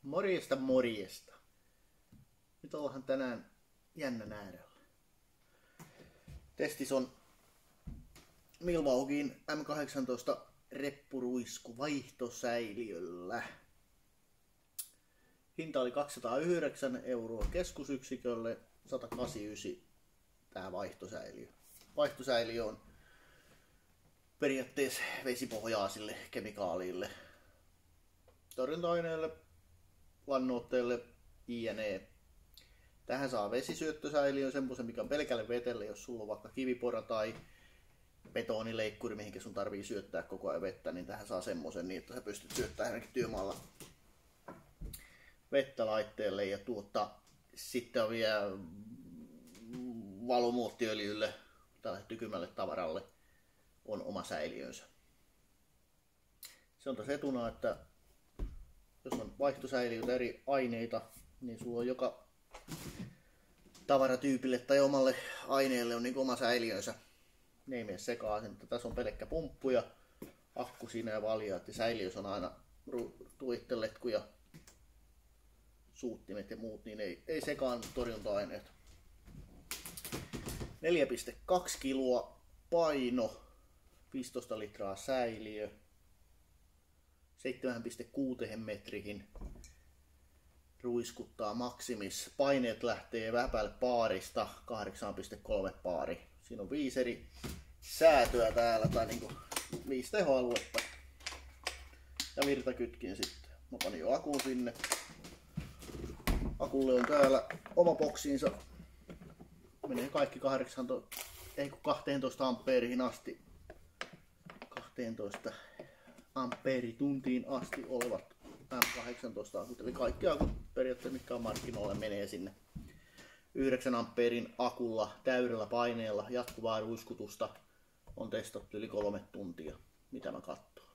Morjesta morjesta. Nyt ollaan tänään jännän äärellä. Testis on Milwaukeein M18 reppuruisku vaihtosäiliöllä. Hinta oli 209 € keskusyksikölle, 189 tää vaihtosäiliö. Vaihtosäiliö on periaatteessa vesipohjaisille kemikaaliille, torjunta-aineille, lannoitteille, jne. Tähän saa vesisyöttösäiliön, semmoisen mikä on pelkälle vetelle, jos sulla on vaikka kivipora tai betonileikkuri, mihinkä sun tarvii syöttää koko ajan vettä, niin tähän saa semmoisen niin, että sä pystyt syöttämään ainakin työmaalla vettä laitteelle. Ja sitten on vielä valumuottiöljylle tai tykymälle tavaralle on oma säiliönsä. Se on taas etuna, että jos on vaihtosäiliöitä eri aineita, niin sulla on joka tavaratyypille tai omalle aineelle on niin oma säiliönsä. Ne ei mene sekaisin, että tässä on pelkkä pumppu ja akku siinä ja valjaat ja säiliössä on aina tuitteletku ja suuttimet ja muut, niin ei sekaan torjunta-aineet. 4,2 kiloa paino, 15 litraa säiliö, 7,6 metriin ruiskuttaa maksimis. Paineet lähtee vähän päälle paarista, 8,3 paari. Siinä on 5 eri säätöä täällä, tai niinku 5 tehoaluetta. Ja virtakytkin sitten. Mä panin jo akun sinne. Akulle on täällä oma boksinsa. Menee kaikki 12 ampeeriin asti. 12 ampeerituntiin asti olevat M18 akut. Eli kaikki akut periaatteessa, mitkä on markkinoilla, menee sinne. 9 ampeerin akulla täydellä paineella jatkuvaa ruiskutusta on testattu yli 3 tuntia, mitä mä katsoin.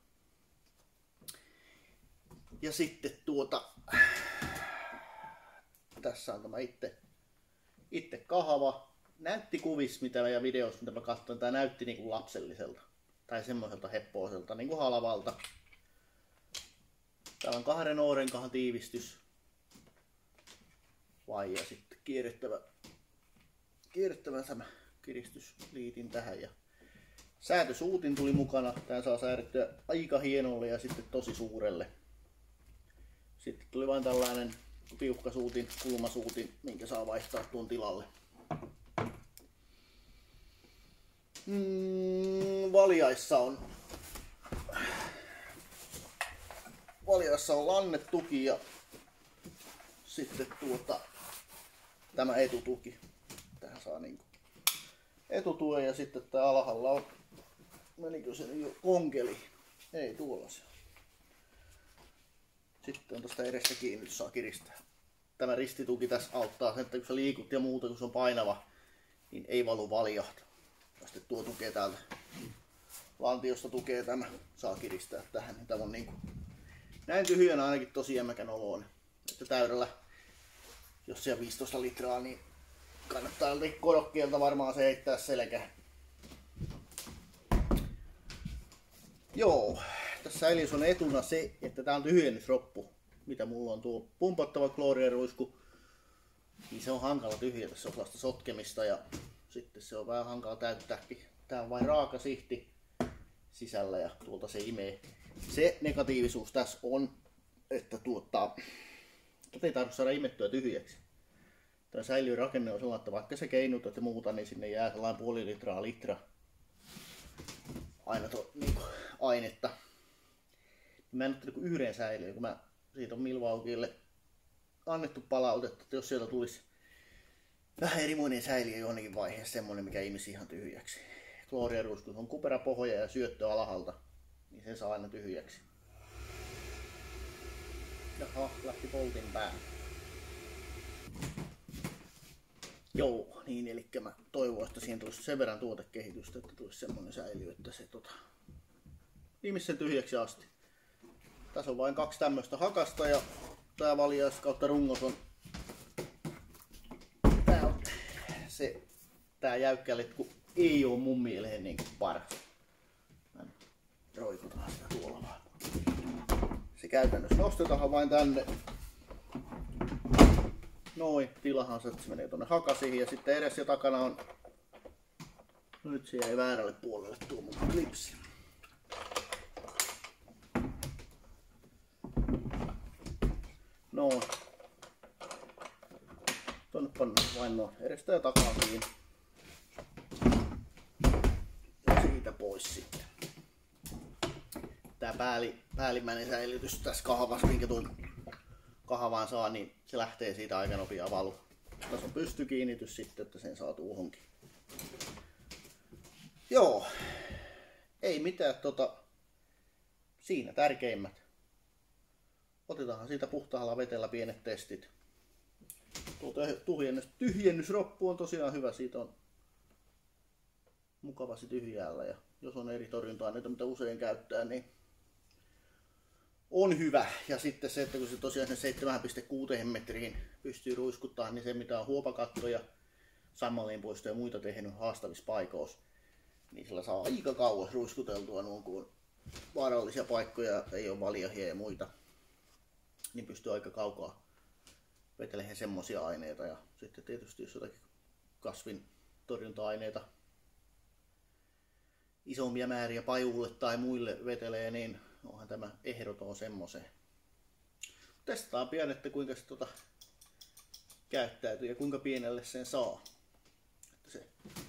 Ja sitten tässä on tämä itse kahva. Näytti kuvissa mitä ja videossa mitä mä katsoin, tää näytti niinku lapselliselta tai semmoiselta heppoiselta, niinku halvalta. Täällä on 2 oorenkahan tiivistys. Vai ja sitten kierrettävä tämä kiristysliitin tähän ja säätösuutin tuli mukana. Tää saa säädettyä aika hienolle ja sitten tosi suurelle. Sitten tuli vain tällainen piukkasuutin, kulmasuutin, minkä saa vaihtaa tuon tilalle. Valjaissa on lannetuki ja sitten tämä etutuki. Tähän saa niinku etutuen ja sitten tää alhaalla on, menikö se jo konkeli? Ei, tuolla se. Sitten on tosta edestä kiinni, jos saa kiristää. Tämä ristituki tässä auttaa sen, että kun sä liikut ja muuta, kun se on painava, niin ei valu valjahta. Sitten tuo tukee täältä lantiosta tukee tämä, saa kiristää tähän. Tämä on niinku näin tyhjänä ainakin tosi jämäkän oloinen. Että täydellä, jos siellä 15 litraa, niin kannattaa korokkeelta varmaan se heittää selkään. Joo, tässä säiliössä on etuna se, että tää on tyhjennysroppu, mitä mulla on tuo pumpattava klooriruisku. Niin se on hankala tyhjätä, se on sellaista sotkemista ja sitten se on vähän hankala täyttääkin. Tää on vain raaka sihti sisällä ja tuolta se imee. Se negatiivisuus tässä on, että ei tarvitse saada imettyä tyhjäksi. Tämä säiliön rakenne on sellainen, että vaikka se keinutat ja muuta, niin sinne jää sellainen puoli litra aina niin ainetta. Mä en ottanut yhden säiliön, kun siitä on Milwaukeelle annettu palautetta, että jos sieltä tulisi vähän erimoinen säiliö johonkin vaiheessa, semmonen mikä imisi ihan tyhjäksi. Klooriruisku on kuperapohja ja syöttö alhaalta, niin se saa aina tyhjäksi. Jaha, lähti poltin päälle. Joo, niin eli mä toivon, että siihen tulisi sen verran tuotekehitystä, että tulisi semmonen säiliö, että se imisi sen tyhjäksi asti. Tässä on vain 2 tämmöistä hakasta ja tää valjais kautta rungos on tää jäykkä letku ei oo mun mielestä niin paras. Roikutaan sitä tuolla vaan. Se käytännössä nostetaan vain tänne Noin, tilahan se menee tonne hakasiin ja sitten edes ja takana on... No nyt se jäi väärälle puolelle tuo mun klipsi. Noin. Tonne pannaan vain noin edestä ja takaa kiinni. Ja siitä pois sitten. Tää päällimmäinen säilytys tässä kahvassa, minkä tuon kahvaan saa, niin se lähtee siitä aika nopeaa valu. Tässä on pystykiinnitys sitten, että sen saa tuohonkin. Joo, ei mitään siinä tärkeimmät. Otetaan siitä puhtaalla vetellä pienet testit. Tuo tyhjennysroppu on tosiaan hyvä, siitä on mukavasti tyhjäällä ja jos on eri torjunta-aineita, mitä usein käyttää, niin on hyvä. Ja sitten se, että kun se tosiaan 7,6 metriin pystyy ruiskuttamaan, niin se mitä on huopakatto ja sammalinpoisto ja muita tehnyt haastavissa paikoissa, niin sillä saa aika kauas ruiskuteltua nuo, kun vaarallisia paikkoja, ei ole valjahia ja muita, niin pystyy aika kaukaa vetelemään semmosia aineita. Ja sitten tietysti jos jotakin kasvin torjunta-aineita isompia määriä pajulle tai muille vetelee, niin onhan tämä ehdoton semmoiseen. Testataan pian, että kuinka se käyttäytyy ja kuinka pienelle sen saa. Että se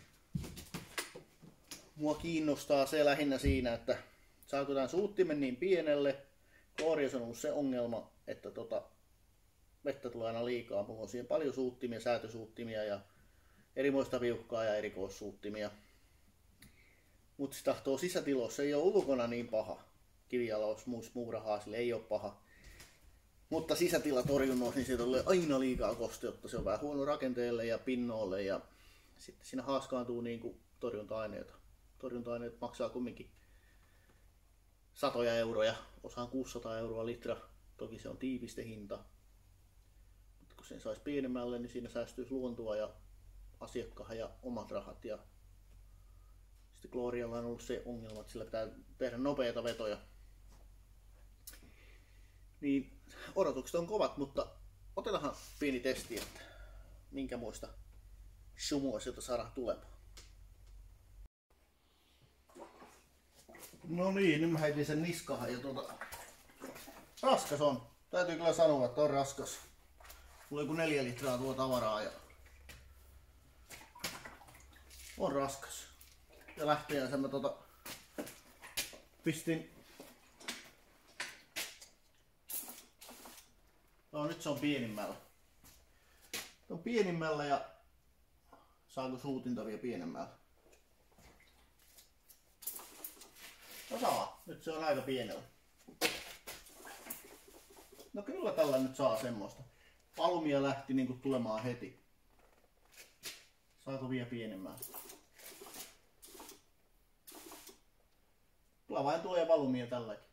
mua kiinnostaa se lähinnä siinä, että saako tämän suuttimen niin pienelle. Kloorius on ollut se ongelma, että vettä tulee aina liikaa. Mulla on siihen paljon suuttimia, säätösuuttimia ja erimoista viuhkaa ja erikoissuuttimia. Mutta se tahtoo sisätiloissa, ei ole ulkona niin paha. Kivijalaus, muurahaasille ei ole paha. Mutta sisätilatorjunnoissa, niin siitä tulee aina liikaa kosteutta. Se on vähän huono rakenteelle ja pinnoille ja sitten siinä haaskaantuu niinku torjunta-aineita. Torjunta-aineet maksaa kumminkin satoja euroja, osaan 600 euroa litra. Toki se on tiivistehinta. Mutta kun sen saisi pienemmälle, niin siinä säästyisi luontoa ja asiakkaan ja omat rahat. Ja sitten Glorialla on ollut se ongelma, että sillä pitää tehdä nopeita vetoja. Niin odotukset on kovat, mutta otetaanhan pieni testi, että minkä muista sumua sieltä saadaan tulemaan. No niin, nyt mä heitin sen niskahan ja raskas on. Täytyy kyllä sanoa, että on raskas. Mulla on joku 4 litraa tuo tavaraa ja on raskas. Ja lähteensä mä pistin. No nyt se on pienimmällä. Se on pienimmällä ja saanko suutinta vielä pienemmällä? No saa, nyt se on aika pienellä. No kyllä tällä nyt saa semmoista. Valumia lähti niinku tulemaan heti. Saako vielä pienemmällä? Kyllä vain tulee valumia tälläkin.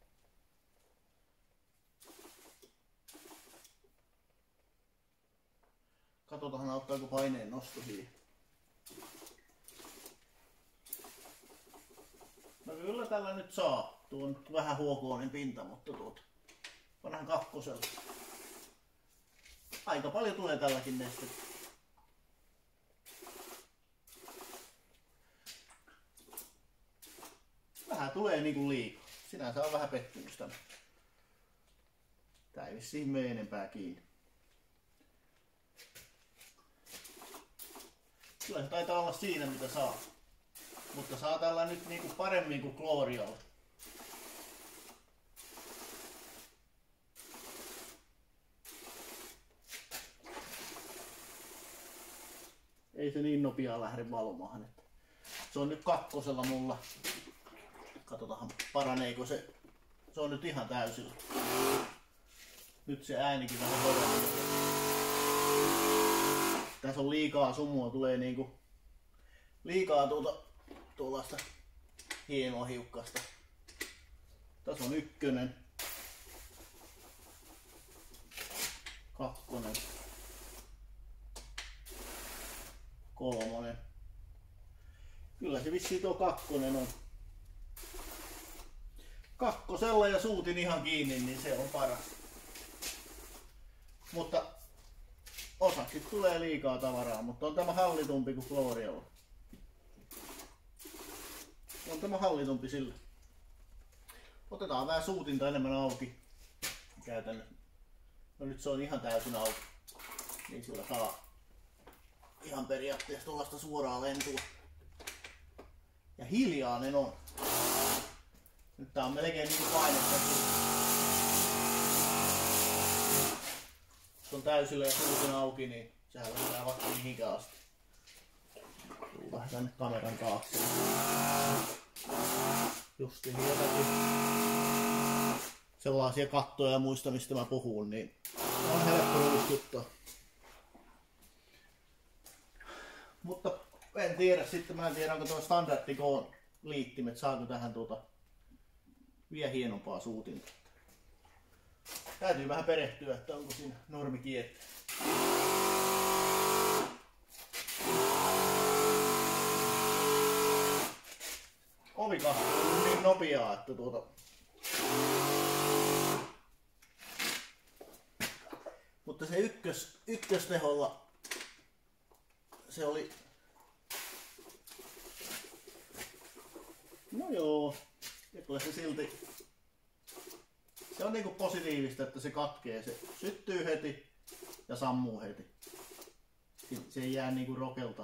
Katsotaan auttaako paineen nosto siihen. No kyllä tällä nyt saa. Tuo on vähän huokoinen pinta, mutta pannaan kakkosella. Aika paljon tulee tälläkin nestettä. Vähän tulee niinku liikaa. Sinänsä on vähän pettymystä. Tää ei vissiin mene enempää kiinni. Kyllä se taitaa olla siinä mitä saa. Mutta saa tällä nyt niinku paremmin kuin Glorialla. Ei se niin nopeaa lähde valumaan. Että se on nyt kakkosella mulla. Katsotaan paraneeko se. Se on nyt ihan täysillä. Nyt se äänikin vähän todella. Tässä on liikaa sumua, tulee niinku liikaa tuollaista hienoa hiukkasta. Tässä on 1, 2, 3. Kyllä se vissiin tuo 2 on. Kakkosella ja suutin ihan kiinni, niin se on paras. Mutta sit tulee liikaa tavaraa, mutta on tämä hallitumpi kuin Glorialla. On tämä hallitumpi sillä. Otetaan vähän suutinta enemmän auki. Käytän. No nyt se on ihan täysin auki. Niin sillä saa ihan periaatteessa tuollaista suoraa lentua. Ja hiljainen on. Nyt tää on melkein niin painetta. Jos on täysillä ja suutin auki, niin sehän lähdetään vaikka mihinkään asti. Tuu vähän tänne kameran taakse. Justiin jotakin sellaisia kattoja ja muista, mistä mä puhun, niin on helppo ruiskuttaa. Mutta en tiedä sitten, mä en tiedä onko tuo standardikoon liittimet, saako tähän vielä hienompaa suutinta. Täytyy vähän perehtyä, että onko siinä normi kiettä. Ovikahti on niin nopeaa, että mutta se ykkösteholla se oli. No joo, ja kyllä se silti. Se on niinku positiivista, että se katkee, se syttyy heti ja sammuu heti. Se ei jää niinku rokelta.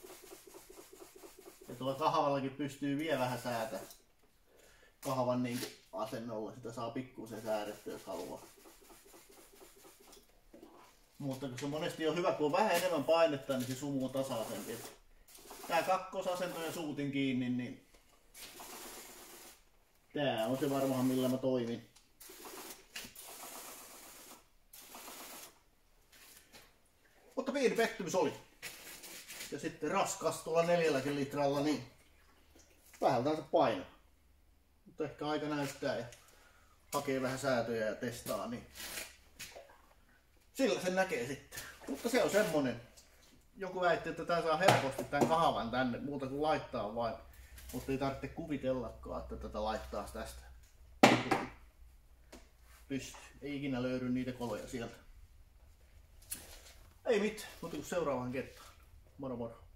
Ja tuolla kahvallakin pystyy vielä vähän säätämään. Kahvan niinku asennolla sitä saa pikkuisen säädettyä, jos haluaa. Mutta kun se monesti on hyvä, kun on vähän enemmän painetta, niin se sumu on tasaisempi. Tää kakkosasento ja suutin kiinni, niin tää on se varmaan millä mä toimin. Mutta pieni pettymys oli. Ja sitten raskas tuolla 4 litralla, niin vähältänsä paino. Mutta ehkä aika näyttää ja hakee vähän säätöjä ja testaa, niin sillä sen näkee sitten. Mutta se on semmonen. Joku väitti, että tää saa helposti tän kahvan tänne, muuta kuin laittaa vain. Mutta ei tarvitse kuvitellakaan, että tätä laittaa tästä. Pysty. Ei ikinä löydy niitä koloja sieltä. Ei mitään, mutta seuraavaan kertaan. Moro moro.